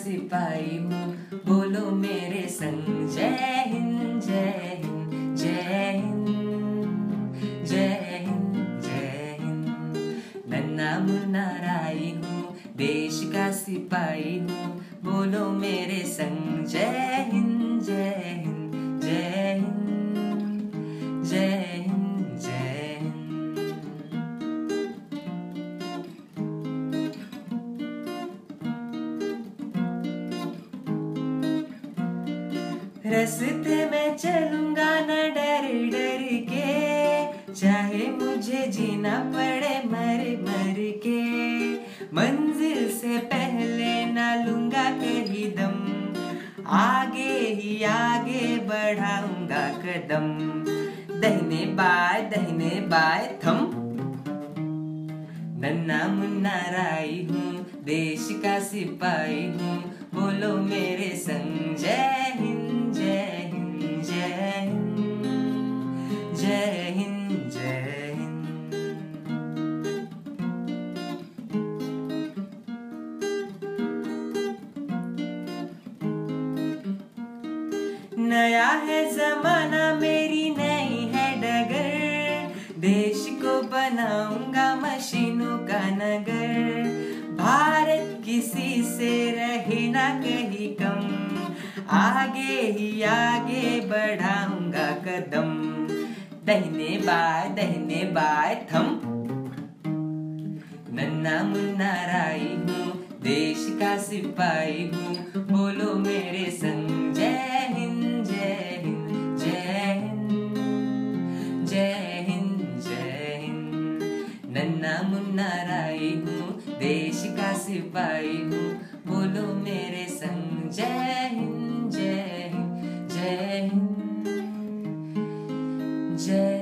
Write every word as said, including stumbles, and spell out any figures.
सिपाही हूँ, बोलो मेरे संग जय हिंद जय हिंद जय हिंद जय हिंद जय हिंद। नन्हा मुन्ना राई हूँ, देश का सिपाही हूँ, बोलो मेरे संग जय हिंद जय हिंद जय हिंद जय हिंद जय हिंद। रास्ते में चलूंगा न डर डर के, चाहे मुझे जीना पड़े मर मर के। मंजिल से पहले ना लूंगा कहीं दम, आगे ही आगे बढ़ाऊंगा कदम। दहिने बाय दहिने बाय थम। नन्हा मुन्ना राई हूँ, देश का सिपाही हूँ, बोलो मेरे संग जय हिंद जय हिंद जय हिंद जय हिंद जय हिंद। नया है जमाना मेरी नई है डगर, देश को बनाऊंगा मशीनों का नगर। भारत किसी से रहे ना कहीं कम, आगे ही आगे बढ़ाऊंगा कदम। दहिने बाय दहिने बाय थम। नन्हा मुन्ना राई हूँ, देश का सिपाही हूँ, बोलो मेरे संग जय हिंद जय हिंद जय हिंद जय हिंद जय हिंद। नन्हा मुन्ना राई हूँ, देश का सिपाही हूँ, बोलो मेरे संग जय हिंद जय हिंद जय हिंद जय